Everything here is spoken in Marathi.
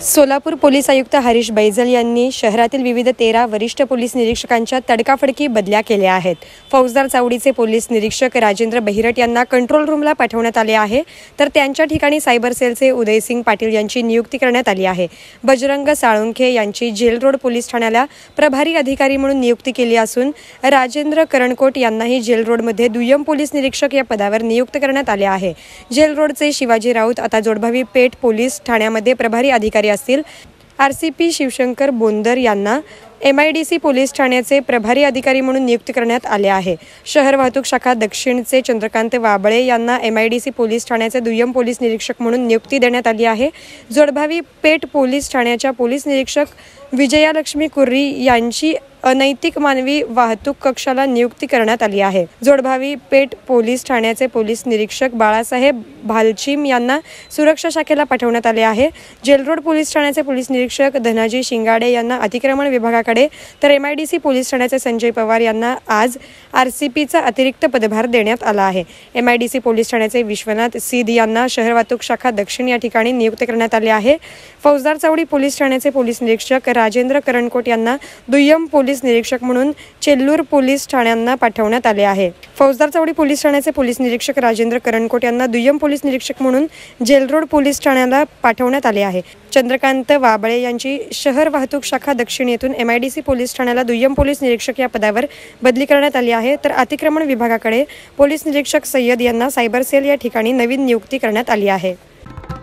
सोलापूर पोलीस आयुक्त हरीश बैजल यांनी शहरातील विविध 13 वरिष्ठ पोलीस निरीक्षकांच्या तडकाफडकी बदल्या केल्या आहेत। फौजदार चावडीचे पोलीस निरीक्षक राजेंद्र बहिरट यांना कंट्रोल रूमला पाठवण्यात आले आहे, तर त्यांच्या ठिकाणी सायबर सेलचे उदयस पाटील यांची नियुक्ती करण्यात आली आहे। बजरंग साळुंखे यांची जेल रोड पोलीस ठाण्याला प्रभारी अधिकारी म्हणून नियुक्ती केली असून राजेंद्र करणकोट यांनाही जेल रोडमध्ये दुय्यम पोलीस निरीक्षक या पदावर नियुक्त करण्यात आले आहे। जेल रोडचे शिवाजी राऊत आता जोडभावी पेठ पोलीस ठाण्यामध्ये प्रभारी अधिकारी असतील। आरसीपी शिवशंकर बोंदर यांना एमआयड पोलीस ठाण्याचे प्रभारी अधिकारी म्हणून नियुक्त करण्यात आले आहे। शहर वाहतूक शाखा दक्षिणचे चंद्रकांत वाबळे यांना एमआयड पोलीस ठाण्याचे दुय्यम पोलीस निरीक्षक म्हणून नियुक्ती देण्यात आली आहे। जोडभावी पेठ पोलीस ठाण्याच्या पोलीस निरीक्षक विजयालक्ष्मी कुर्री यांची अनैतिक मानवी वाहतूक कक्षाला नियुक्ती करण्यात आली आहे। जोडभावी पेठ पोलीस ठाण्याचे पोलीस निरीक्षक बाळासाहेब भालचिम यांना सुरक्षा शाखेला पाठवण्यात आले आहे। जेल रोड पोलीस ठाण्याचे पोलीस निरीक्षक धनाजी शिंगाडे यांना अतिक्रमण विभागाकडे, तर एमआयड पोलीस ठाण्याचे संजय पवार यांना आज आरसीपीचा अतिरिक्त पदभार देण्यात आला आहे। एमआयड पोलीस ठाण्याचे विश्वनाथ सिद्ध यांना शहर वाहतूक शाखा दक्षिण या ठिकाणी नियुक्त करण्यात आले आहे। फौजदार चावडी पोलीस ठाण्याचे पोलीस निरीक्षक राजेंद्र करणकोट यांना दुय्यम पोलीस निरीक्षक म्हणून चेल्लूर पोलीस ठाण्यांना पाठवण्यात आले आहे। फौजदार चावडी पोलीस ठाण्याचे पोलीस निरीक्षक राजेंद्र करणकोट यांना दुय्यम पोलीस निरीक्षक म्हणून जेल रोड पोलीस ठाण्याला पाठवण्यात आले आहे। चंद्रकांत वाबळे यांची शहर वाहतूक शाखा दक्षिण येथून एमआयड पोलीस ठाण्याला दुय्यम पोलीस निरीक्षक या पदावर बदली करण्यात आली आहे, तर अतिक्रमण विभागाकडे पोलीस निरीक्षक सय्यद यांना सायबर सेल या ठिकाणी नवीन नियुक्ती करण्यात आली आहे।